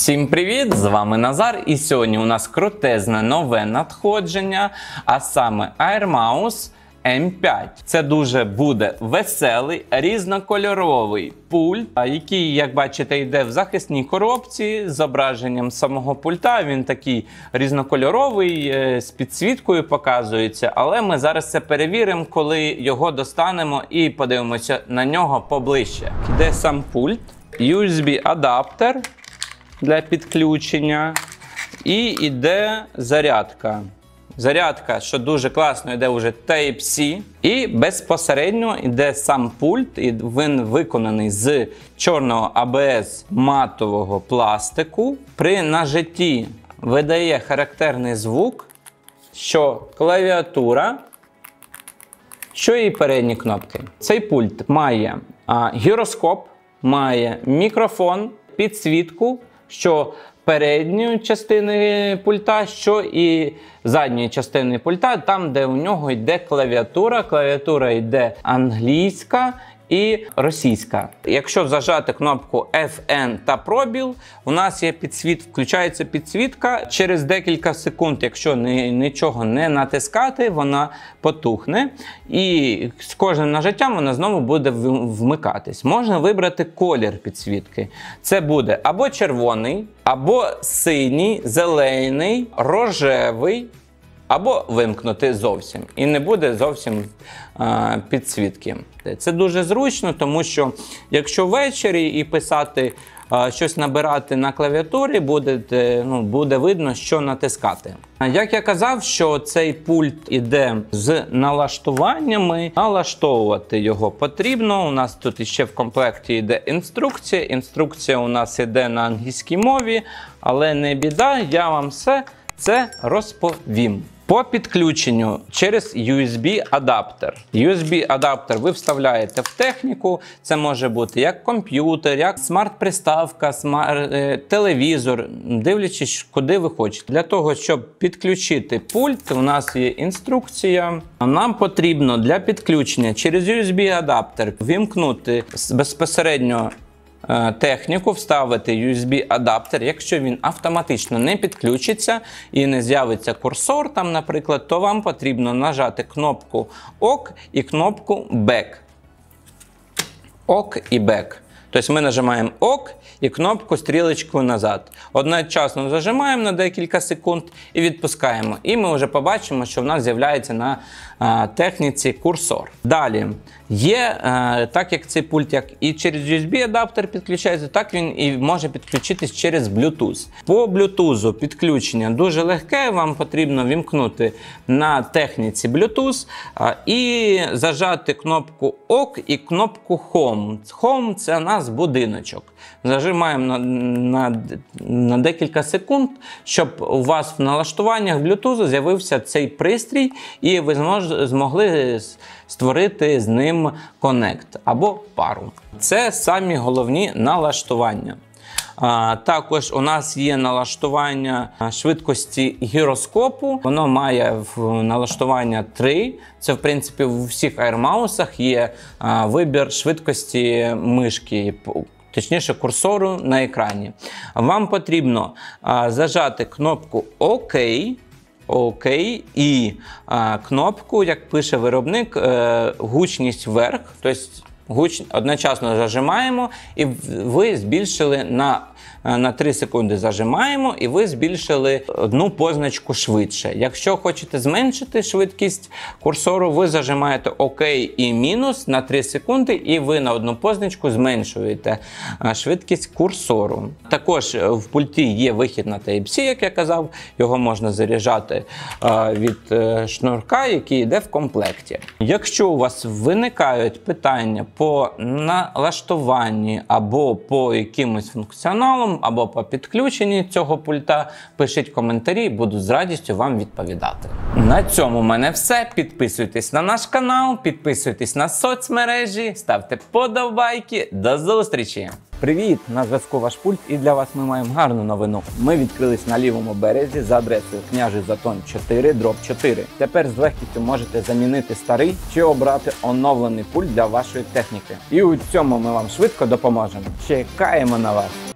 Всім привіт! З вами Назар, і сьогодні у нас крутезне нове надходження, а саме AirMouse M5. Це дуже буде веселий, різнокольоровий пульт, який, як бачите, йде в захисній коробці з зображенням самого пульта. Він такий різнокольоровий, з підсвіткою показується, але ми зараз це перевіримо, коли його достанемо і подивимося на нього поближче. Йде сам пульт, USB-адаптер для підключення і йде зарядка. Зарядка, що дуже класно, йде вже Type-C. І безпосередньо йде сам пульт, і він виконаний з чорного ABS матового пластику. При нажатті видає характерний звук, що клавіатура, що і передні кнопки. Цей пульт має гіроскоп, має мікрофон, підсвітку, що передньої частини пульта, що і задньої частини пульта, там, де у нього йде клавіатура. Клавіатура йде англійська і російська. Якщо зажати кнопку FN та пробіл, у нас є включається підсвітка. Через декілька секунд, якщо нічого не натискати, вона потухне. І з кожним нажаттям вона знову буде вмикатись. Можна вибрати колір підсвітки. Це буде або червоний, або синій, зелений, рожевий, або вимкнути зовсім. І не буде зовсім підсвітки. Це дуже зручно, тому що якщо ввечері і писати, щось набирати на клавіатурі, буде видно, що натискати. Як я казав, що цей пульт іде з налаштуваннями, налаштовувати його потрібно. У нас тут ще в комплекті йде інструкція. Інструкція у нас йде на англійській мові, але не біда, я вам все це розповім. По підключенню через USB-адаптер. USB-адаптер ви вставляєте в техніку. Це може бути як комп'ютер, як смарт-приставка, телевізор, дивлячись, куди ви хочете. Для того, щоб підключити пульт, у нас є інструкція. Нам потрібно для підключення через USB-адаптер вимкнути безпосередньо техніку, вставити USB-адаптер. Якщо він автоматично не підключиться і не з'явиться курсор, там, наприклад, то вам потрібно нажати кнопку ОК і кнопку BACK. ОК і BACK. Тобто ми нажимаємо ОК і кнопку стрілочку назад. Одночасно зажимаємо на декілька секунд і відпускаємо. І ми вже побачимо, що в нас з'являється на техніці курсор. Далі, так як цей пульт як і через USB-адаптер підключається, так він і може підключитись через Bluetooth. По Bluetooth підключення дуже легке, вам потрібно вімкнути на техніці Bluetooth і зажати кнопку ОК і кнопку Home. Home – це у нас будиночок. Зажимаємо на декілька секунд, щоб у вас в налаштуваннях Bluetooth з'явився цей пристрій і ви змогли створити з ним коннект або пару. Це самі головні налаштування. Також у нас є налаштування швидкості гіроскопу. Воно має налаштування 3. Це, в принципі, у всіх AirMouse є вибір швидкості мишки, точніше курсору на екрані. Вам потрібно зажати кнопку ОК і кнопку, як пише виробник, гучність вверх. Тобто одночасно зажимаємо і ви збільшили на 3 секунди зажимаємо і ви збільшили одну позначку швидше. Якщо хочете зменшити швидкість курсору, ви зажимаєте ОК і мінус на 3 секунди і ви на одну позначку зменшуєте швидкість курсору. Також в пульті є вихід на Type-C, як я казав, його можна заряджати від шнурка, який йде в комплекті. Якщо у вас виникають питання по налаштуванні або по якимось функціоналам, або по підключенні цього пульта, пишіть коментарі, буду з радістю вам відповідати. На цьому в мене все. Підписуйтесь на наш канал, підписуйтесь на соцмережі, ставте вподобайки. До зустрічі! Привіт! На зв'язку ваш пульт, і для вас ми маємо гарну новину. Ми відкрились на лівому березі за адресою Княжий Затон 4, дроб 4. Тепер з легкістю можете замінити старий чи обрати оновлений пульт для вашої техніки. І у цьому ми вам швидко допоможемо. Чекаємо на вас!